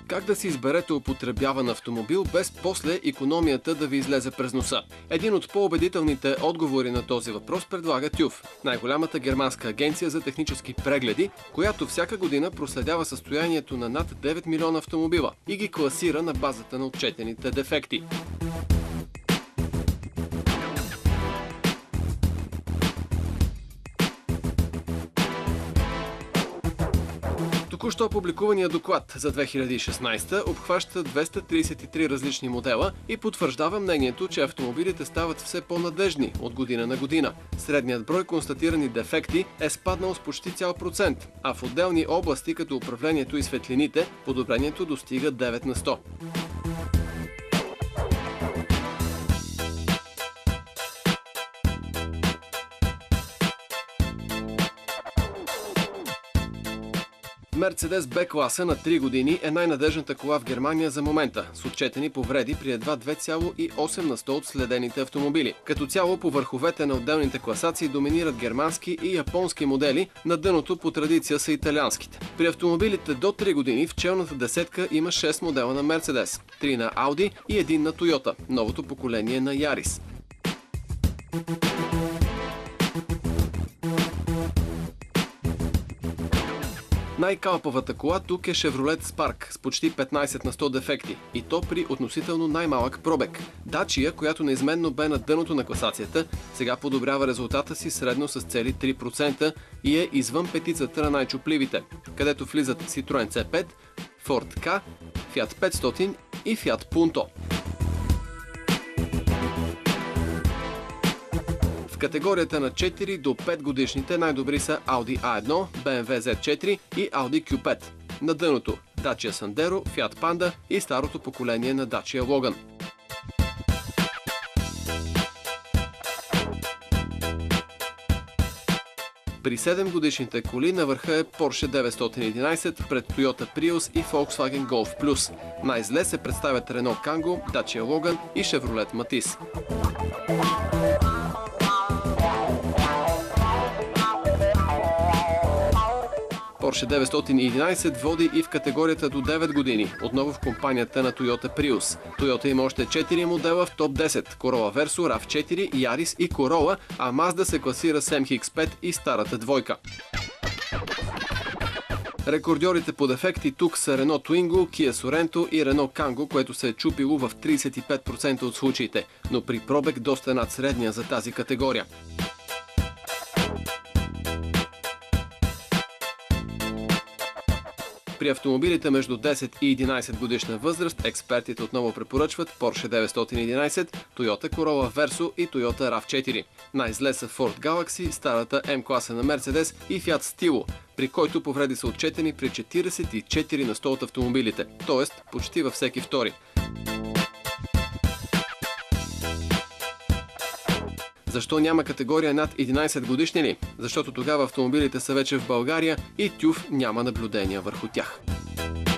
Как да си изберете употребяван автомобил без после икономията да ви излезе през носа? Един от по-убедителните отговори на този въпрос предлага TÜV, най-голямата германска агенция за технически прегледи, която всяка година проследява състоянието на над 9 милиона автомобила и ги класира на базата на отчетените дефекти. Току-що публикувания доклад за 2016 обхваща 233 различни модела и потвърждава мнението, че автомобилите стават все по-надежни от година на година. Средният брой констатирани дефекти е спаднал с почти цял процент, а в отделни области, като управлението и светлините, подобрението достига 9 на 100. Мерцедес Б-класа на 3 години е най-надежната кола в Германия за момента, с отчетени повреди при едва 2,8 на 100 от следените автомобили. Като цяло по върховете на отделните класации доминират германски и японски модели, на дъното по традиция са италианските. При автомобилите до 3 години в челната десетка има 6 модела на Мерцедес, 3 на Ауди и 1 на Тойота, новото поколение на Ярис. Най-калпавата кола тук е Chevrolet Spark с почти 15 на 100 дефекти, и то при относително най-малък пробег. Dacia, която неизменно бе на дъното на класацията, сега подобрява резултата си средно с цели 3% и е извън петицата на най-чупливите, където влизат Citroen C5, Ford Ka, Fiat 500 и Fiat Punto. В категорията на 4 до 5 годишните най-добри са Audi A1, BMW Z4 и Audi Q5. На дъното Dacia Sandero, Fiat Panda и старото поколение на Dacia Logan. При 7 годишните коли на върха е Porsche 911 пред Toyota Prius и Volkswagen Golf Plus. Най-зле се представят Renault Kangoo, Dacia Logan и Chevrolet Matiz. Porsche 911 води и в категорията до 9 години, отново в компанията на Toyota Prius. Toyota има още 4 модела в топ 10 – Corolla Verso, RAV4, Yaris и Corolla, а Mazda се класира с MX-5 и старата двойка. Рекордьорите по дефекти тук са Renault Twingo, Kia Sorento и Renault Kangoo, което се е чупило в 35% от случаите, но при пробег доста над средния за тази категория. При автомобилите между 10 и 11 годишна възраст експертите отново препоръчват Porsche 911, Toyota Corolla Verso и Toyota RAV4. Най-зле са Ford Galaxy, старата M-класа на Mercedes и Fiat Stilo, при който повреди са отчетени при 44 на 100 от автомобилите, т.е. почти във всеки втори. Защо няма категория над 11 годишни ли? Защото тогава автомобилите са вече в България и TÜV няма наблюдения върху тях.